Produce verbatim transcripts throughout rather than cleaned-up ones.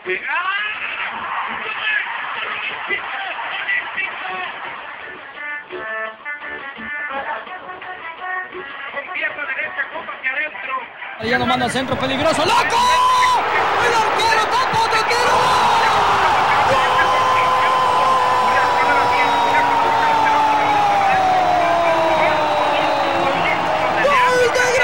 Ya lo manda al centro, peligroso, ¡loco! ¡El arquero, tapo, te tiro! ¡Gol de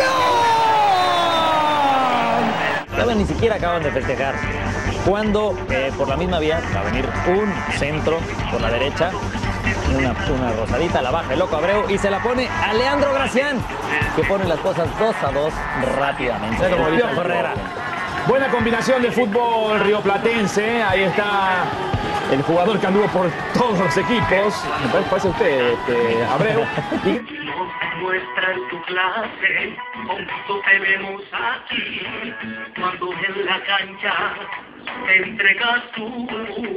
Gracián! Todavía ni siquiera acaban de festejar. Cuando eh, por la misma vía va a venir un centro por la derecha. Una, una rosadita, la baja el loco Abreu y se la pone a Leandro Gracián, que pone las cosas dos a dos rápidamente. Como el Piojo Herrera. Buena combinación de fútbol rioplatense. Ahí está el jugador que anduvo por todos los equipos. Me parece usted, este, Abreu. Y... Muestra en tu clase, juntos te vemos aquí, cuando en la cancha te entregas tú.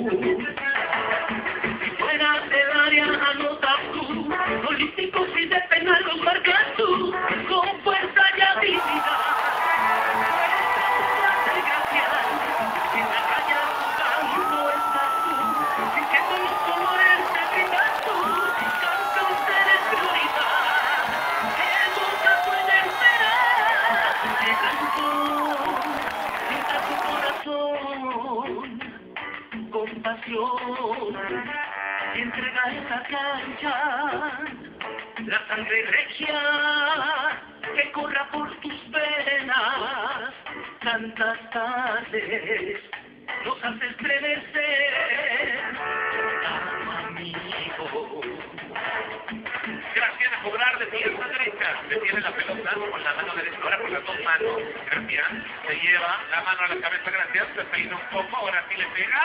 Si fuera del área anotas tú, olímpicos y de penal los marcas tú, con fuerza y habilidad. Y entrega esa cancha, la sangre regia que corra por tus venas, tantas tardes nos hace estremecer, amigo. Gracián a cobrar de pierna derecha, detiene la pelota con la mano derecha, ahora con las dos manos. Gracián se lleva la mano a la cabeza, Gracián se peina un poco, ahora sí le pega.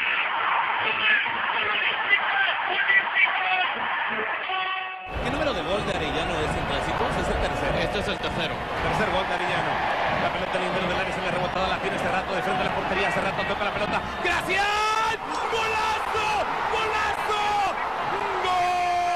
¿Qué número de gol de Arellano es en clásicos? Es el tercero. Este es el tercero. Tercer gol de Arellano. La pelota en el interior del área se le ha rebotado, la tiene Cerrato de frente a la portería. Cerrato toca la pelota. ¡Gracián! ¡Golazo! ¡Golazo! ¡Gol!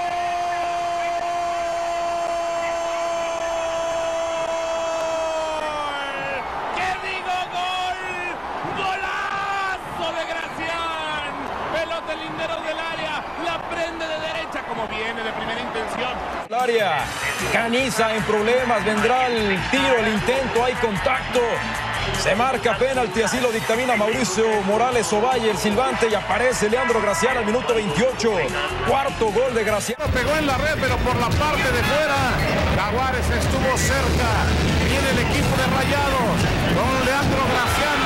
¿Qué digo? ¡Gol! ¡Golazo de Gracián! Pelota en el interior del área. La prende de derecha como viene de primera intención. Área, Caniza en problemas, vendrá el tiro, el intento, hay contacto. Se marca penalti, así lo dictamina Mauricio Morales Ovalle, el silbante, y aparece Leandro Gracián al minuto veintiocho. Cuarto gol de Gracián. Pegó en la red, pero por la parte de fuera. Jaguares estuvo cerca. Viene el equipo de Rayados con Leandro Gracián.